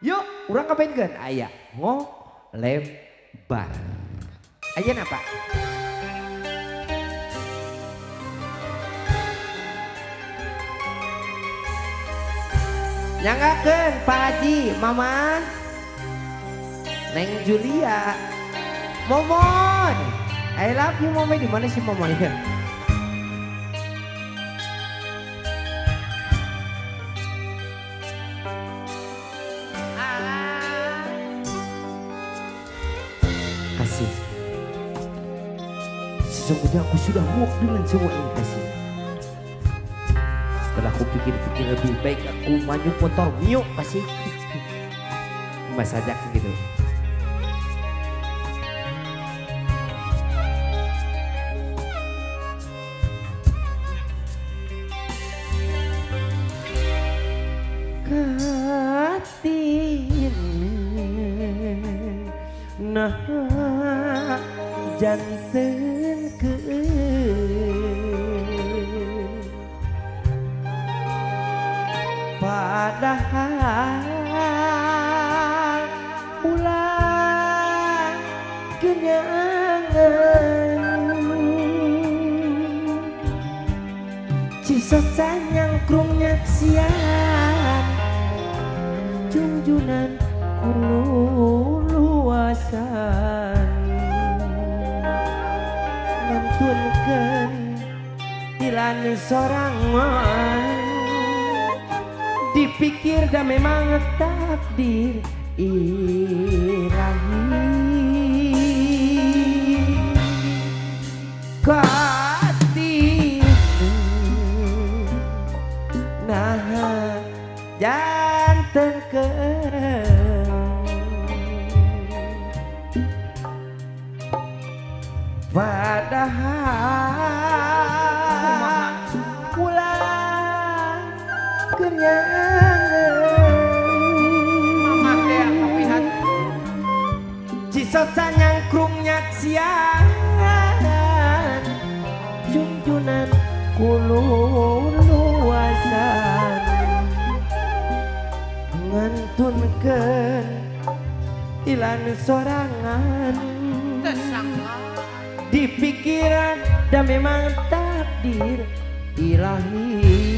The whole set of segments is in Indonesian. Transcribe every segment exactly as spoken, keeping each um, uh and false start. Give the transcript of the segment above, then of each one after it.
Yuk, urang kapainkeun aya ngolebar. Ayeuna apa? Nyanggakeun Pak Haji, Mama, Neng Julia, Momon. I love you Momon. Di mana sih Momon ya? Kasih. Sesungguhnya aku sudah muak dengan semua ini kasih. Setelah aku pikir-pikir lebih baik aku maju motor Mio kasih. Mas ajak gitu. Katin nah janten ke padahal ulah kenyangan cisot sanyang krungnya siang junjunan kulo luasan ngantunkeun ilan sorangan dipikir dah memang takdir ilahi katin nah janten ke padahal pulang kenyangan cisot sanyang krungnya sian junjunan kulo luasan ngantunkeun ilan sorangan di pikiran dan memang takdir ilahi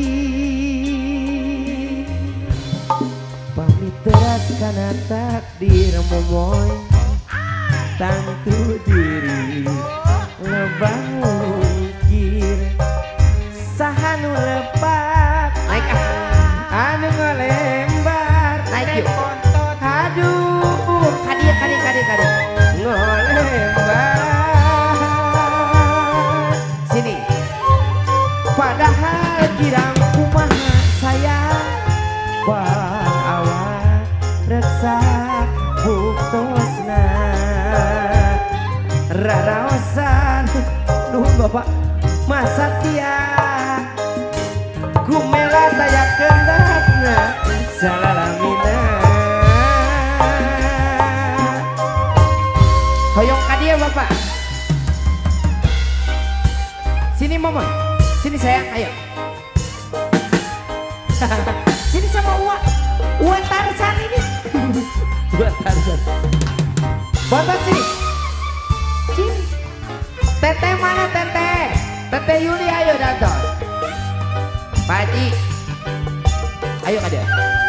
pamit teras karena takdir momoy tantu diri lebah mungkir sahanu lepat naik anu ngolembar naik yuk aduh kadia kadia kadia kadia ngolembar sini padahal kirang kumaha sayang bang awak reksa buktosna raraosan nuhun bapak masa tia gumela taya kendatna salalamina hoyong kadia bapak sini momon sini sayang ayo sini sama Uwa Uwa Tarzan ini Uwa Tarzan Bontot sini sini Teteh mana teteh Teteh Yuli ayo datang Pak Haji ayo kadia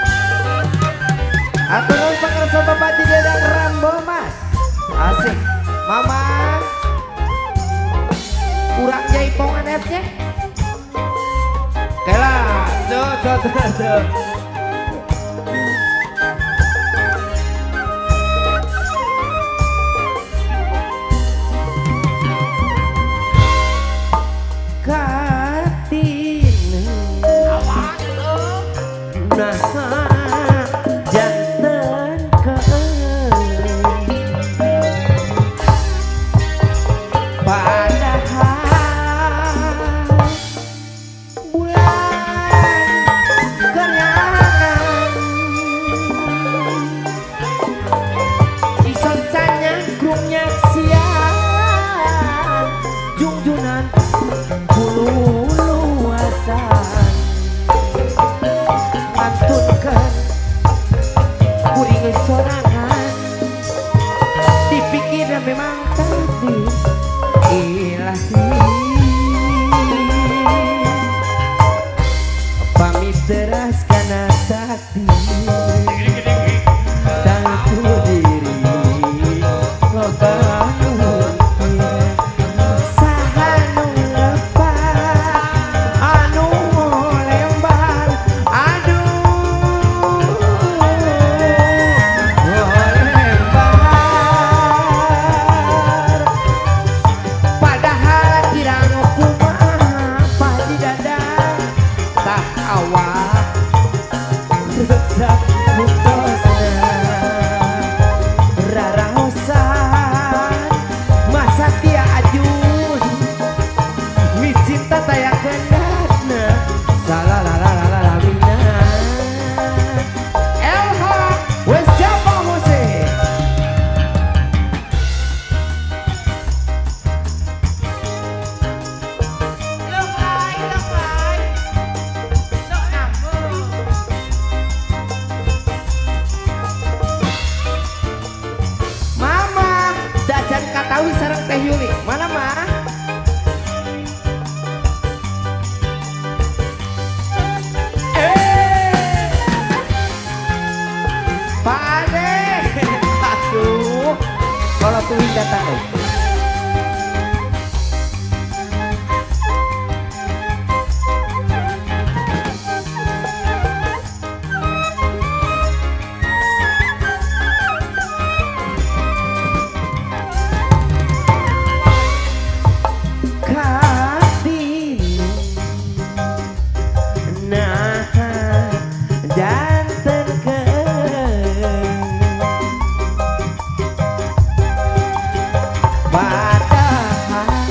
aturun pengerso Bapak Haji Dedang Rambo mas asik Mama kurang jaipongan esnya kela tuh tuh tuh tuh katin awas lo nah janten ke padahal bulan kenyang takdir tentu diri loba mungkin saha nu lebar anu lembar aduh lembar padahal kirang kumaha padi dadang tah awak rasa putosna raraosan masa tia ajun mi cinta taya kendatna salalalalalalamina elha wes siapa musik Lengkai, lengkai, sok nambung. Mama dajan katawi sareng Teh Yuli mana mah eh Pak Ade aduh kalau tuh datang eh. Kasih nah dan terkeng padahal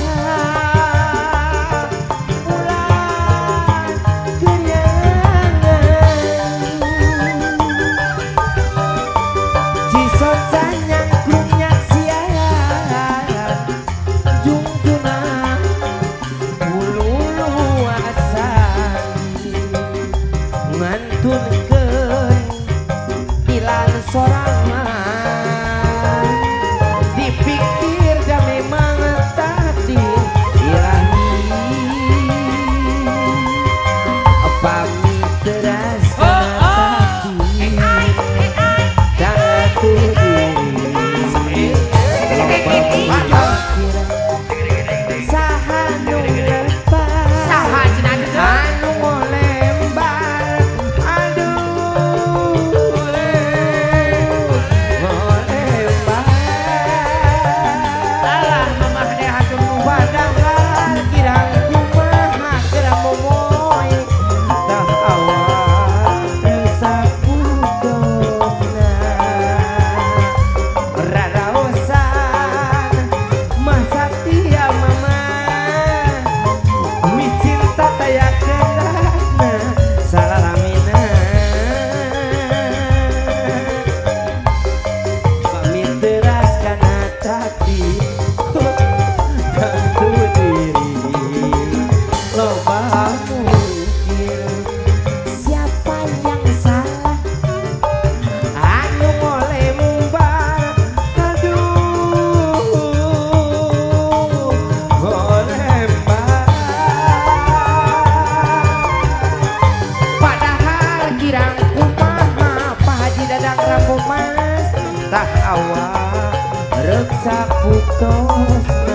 ulang kenyangan cisocan nyangklung nyaksiaran jungjungan ululuasan ngantunkeun pilan sorangan dipikir da memang takdir ilahi pamit teras kana takdir diri loba saha nu lebar Saha cenah teh? anu ngolembar aduh ngolembar Alah, mamah deh hatur nuhun. padahal kirang kumaha kira momoy tah awak rasa putosna raraosan masa tia mama mi cinta taya kendatna salalamina pamit teras kana takdir tentu diri loba mungkin siapa yang salah anu ngolembar aduh ngolembar padahal kirang kumaha Pak Haji Dadang Rambu Mas tah awak reksa putosna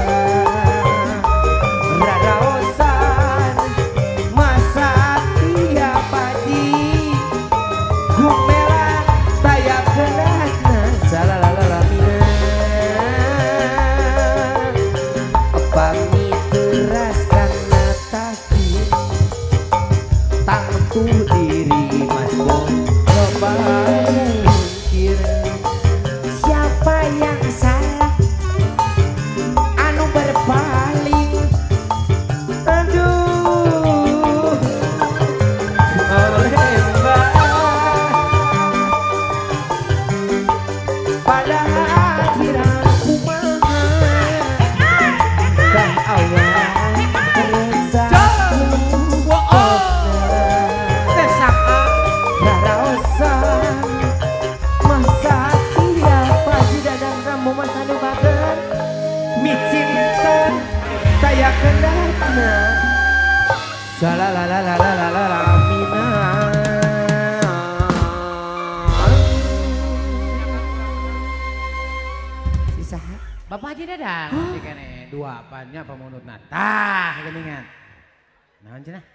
raraosan masa tia padi gumela taya kendatna salalalamina pamit teras kana takdir tentu diri mas bom loba mungkin siapa yang salah anu berpaling aduh ngolembar padahal kirang kumaha tah awak rasa Teh saha? raraosan masa tia Haji Dadang Rambu Mas anu bager mi cinta taya kendatna salalalalalalalamina Bapak Haji Dadang. Jika nih dua apanya pemunut natah geningan. Naon cenah?